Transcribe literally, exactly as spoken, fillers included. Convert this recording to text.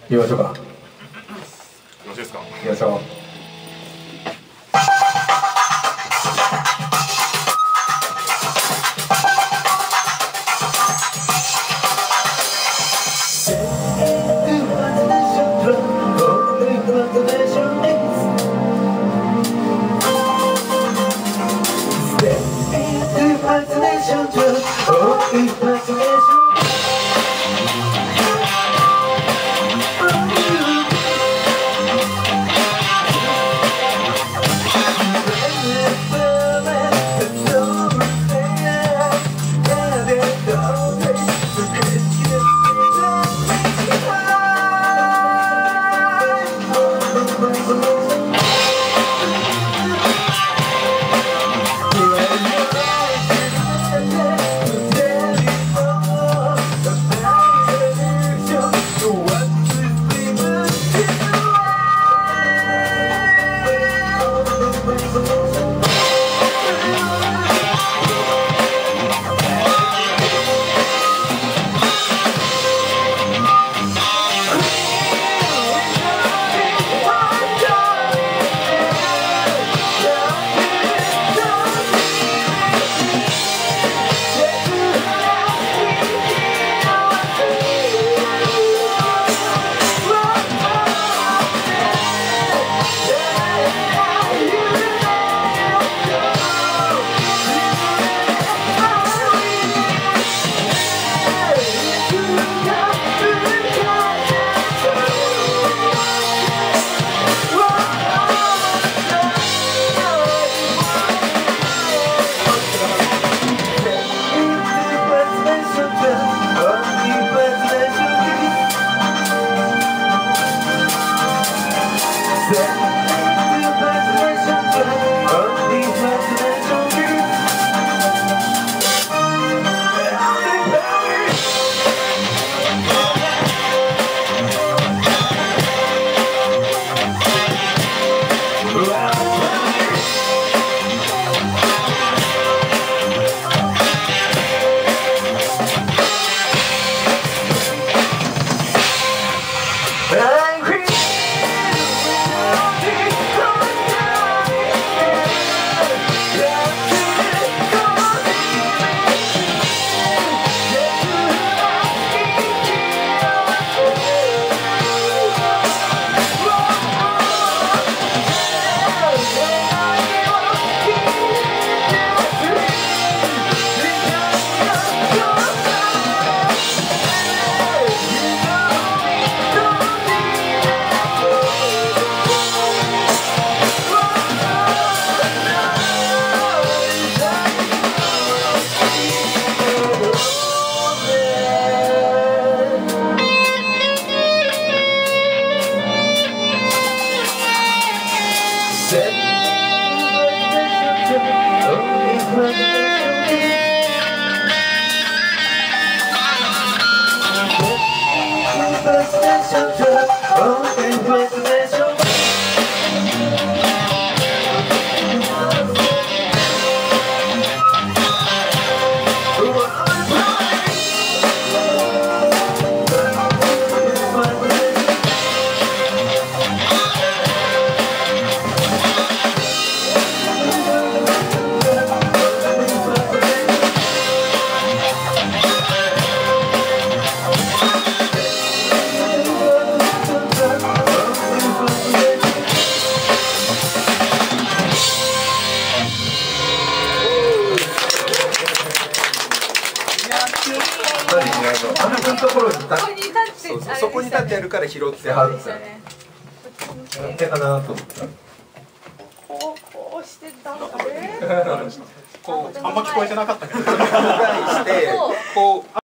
言いましょうか。 よろしいですか。 行きましょう。 あのところに立って、 そこに立ってやるから拾ってはるんですよね。 なんでかなと思ったら。 こうこうしてたんだね。 こうあんま聞こえてなかったけど。こうしてこう。